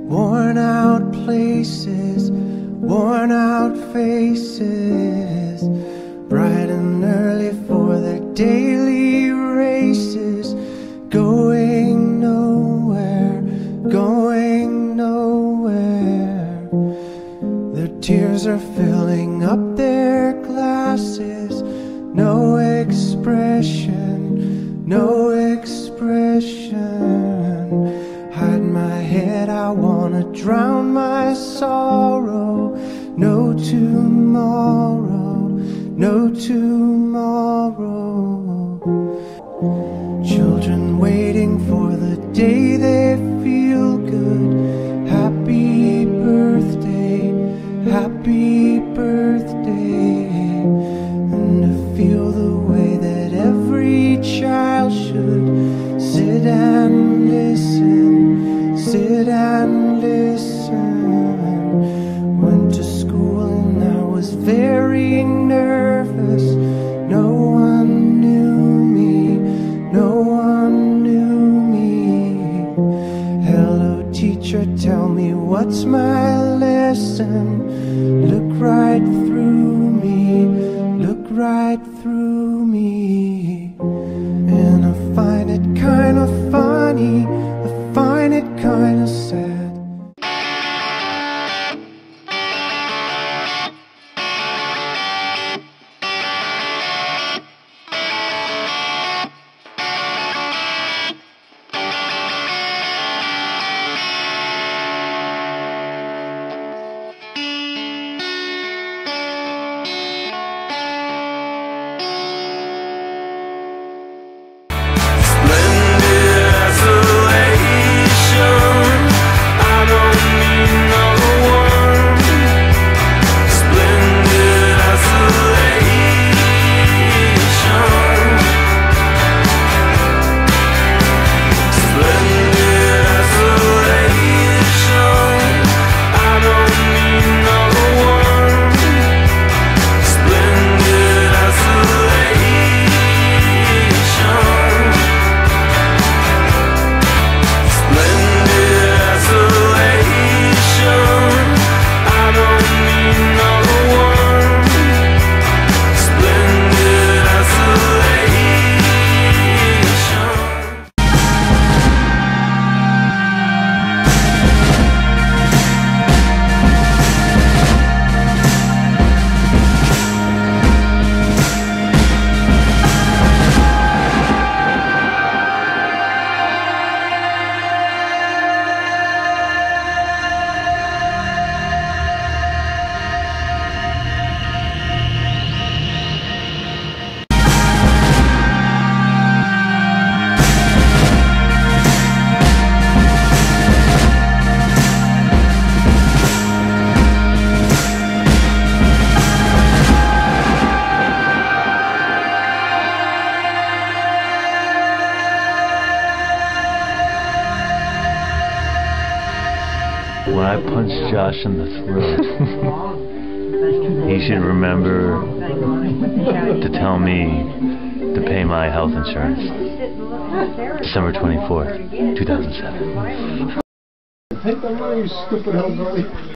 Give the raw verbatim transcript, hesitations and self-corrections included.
worn out places, worn out faces, bright and early for their daily races, going nowhere, going nowhere. Their tears are filling up their glasses, no expression, no expression. Hide my head, I wanna drown my sorrow. No tomorrow, no tomorrow. Children waiting for the day they feel good. Happy birthday, happy birthday. And to feel the way that every child should sit and listen, sit and listen. Went to school and I was very nervous. No one knew me, no one knew me. Hello teacher, tell me what's my lesson. Look right through me, look right through me. And I find it kind of funny, I find it kind of sad. When I punch Josh in the throat, he should remember to tell me to pay my health insurance. December twenty-fourth, two thousand seven. Take the money, you stupid hillbilly.